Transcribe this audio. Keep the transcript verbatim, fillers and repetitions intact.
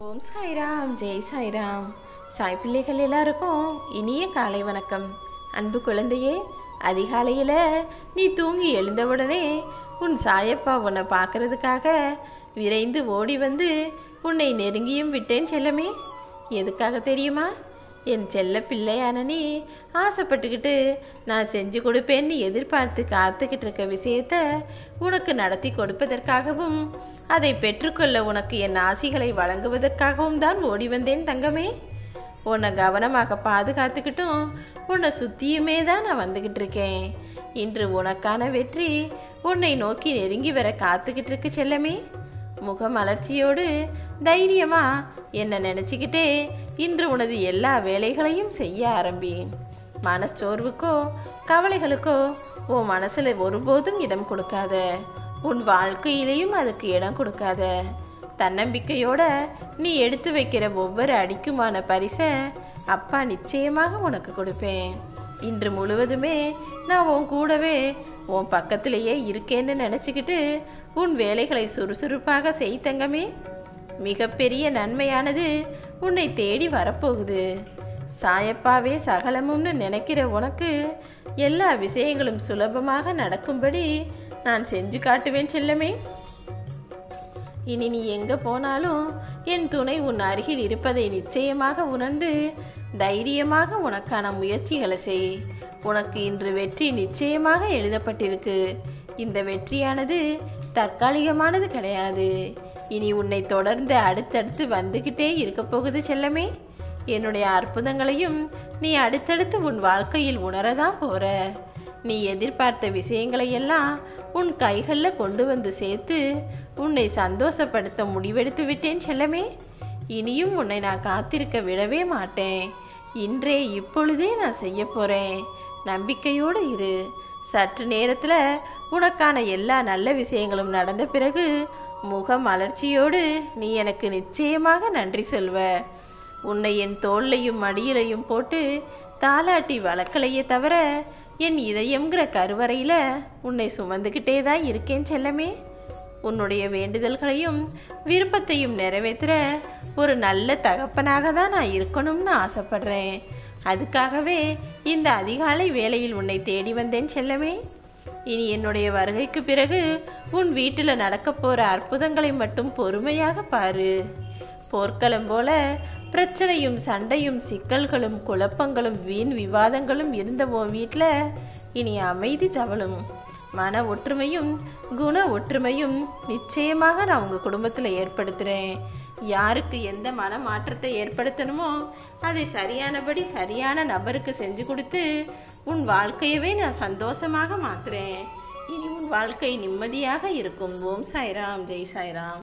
ஓம் சாய்ராம், ஜெய் சாய்ராம். சாய் பிள்ளைகள் எல்லாருக்கும் இனிய காலை வணக்கம். அன்பு குழந்தையே, அதிகாலையில் நீ தூங்கி எழுந்தவுடனே உன் சாயப்பா உன்னை பார்க்கறதுக்காக விரைந்து ஓடி வந்து உன்னை நெருங்கியும் விட்டேன் செல்லமே. எதுக்காக தெரியுமா? என் செல்ல பிள்ளையான நீ ஆசைப்பட்டுக்கிட்டு நான் செஞ்சு கொடுப்பேன்னு எதிர்பார்த்து காத்துக்கிட்டு இருக்க விஷயத்த உனக்கு நடத்தி கொடுப்பதற்காகவும் அதை பெற்றுக்கொள்ள உனக்கு என் ஆசிகளை வழங்குவதற்காகவும் தான் ஓடி வந்தேன் தங்கமே. உன்னை கவனமாக பாதுகாத்துக்கிட்டும் உன்னை சுற்றியுமே தான் நான் வந்துக்கிட்டு இருக்கேன். இன்று உனக்கான வெற்றி உன்னை நோக்கி நெருங்கி வர காத்துக்கிட்டு இருக்கு செல்லமே. முகமலர்ச்சியோடு தைரியமா என்னை நினச்சிக்கிட்டே இன்று உனது எல்லா வேலைகளையும் செய்ய ஆரம்பி. மனச்சோர்வுக்கோ கவலைகளுக்கோ உன் மனசில் ஒருபோதும் இடம் கொடுக்காத. உன் வாழ்க்கையிலையும் அதுக்கு இடம் கொடுக்காத. தன்னம்பிக்கையோட நீ எடுத்து வைக்கிற ஒவ்வொரு அடிக்குமான பரிசை அப்பா நிச்சயமாக உனக்கு கொடுப்பேன். இன்று முழுவதுமே நான் உன் கூடவே உன் பக்கத்திலேயே இருக்கேன்னு நினச்சிக்கிட்டு உன் வேலைகளை சுறுசுறுப்பாக செய் தங்கமே. மிகப்பெரிய நன்மையானது உன்னை தேடி வரப்போகுது. சாயப்பாவே சகலமும்னு நினைக்கிற உனக்கு எல்லா விஷயங்களும் சுலபமாக நடக்கும்படி நான் செஞ்சு காட்டுவேன் செல்லமே. இனி நீ எங்கே போனாலும் என் துணை உன் அருகில் இருப்பதை நிச்சயமாக உணர்ந்து தைரியமாக உனக்கான முயற்சிகளை செய். உனக்கு இன்று வெற்றி நிச்சயமாக எழுதப்பட்டிருக்கு. இந்த வெற்றியானது தற்காலிகமானது கிடையாது. இனி உன்னை தொடர்ந்து அடுத்தடுத்து வந்துக்கிட்டே இருக்க போகுது செல்லமே. என்னுடைய அற்புதங்களையும் நீ அடுத்தடுத்து உன் வாழ்க்கையில் உணரதான் போற. நீ எதிர்பார்த்த விஷயங்களையெல்லாம் உன் கைகளில் கொண்டு வந்து சேர்த்து உன்னை சந்தோஷப்படுத்த முடிவெடுத்து விட்டேன் செல்லமே. இனியும் உன்னை நான் காத்திருக்க விடவே மாட்டேன். இன்றே இப்பொழுதே நான் செய்ய போகிறேன். நம்பிக்கையோடு இரு. சற்று நேரத்தில் உனக்கான எல்லா நல்ல விஷயங்களும் நடந்த பிறகு முக மலர்ச்சியோடு நீ எனக்கு நிச்சயமாக நன்றி சொல்வ. உன்னை என் தோள்லையும் மடியிலையும் போட்டு தாலாட்டி வளர்க்கலையே தவிர என் இதயம்ங்கிற கருவறையில் உன்னை சுமந்துக்கிட்டே தான் இருக்கேன் செல்லமே. உன்னுடைய வேண்டுதல்களையும் விருப்பத்தையும் நிறைவேற்ற ஒரு நல்ல தகப்பனாக தான் நான் இருக்கணும்னு ஆசைப்படுறேன். அதுக்காகவே இந்த அதிகாலை வேளையில் உன்னை தேடி வந்தேன் செல்லமே. இனி என்னுடைய வருகைக்கு பிறகு உன் வீட்டில் நடக்க போகிற அற்புதங்களை மட்டும் பொறுமையாக பாரு. போர்க்களம் போல பிரச்சனையும் சண்டையும் சிக்கல்களும் குழப்பங்களும் வீண் விவாதங்களும் இருந்த உன் வீட்டில் இனி அமைதி தவழும். மன ஒற்றுமையும் குண ஒற்றுமையும் நிச்சயமாக நான் உங்கள் குடும்பத்தில் ஏற்படுத்துகிறேன். யாருக்கு எந்த மன மாற்றத்தை ஏற்படுத்தணுமோ அதை சரியானபடி சரியான நபருக்கு செஞ்சு கொடுத்து உன் வாழ்க்கையவே நான் சந்தோஷமாக மாற்றுறேன். இனி உன் வாழ்க்கை நிம்மதியாக இருக்கும். ஓம் சாய்ராம், ஜெய் சாய்ராம்.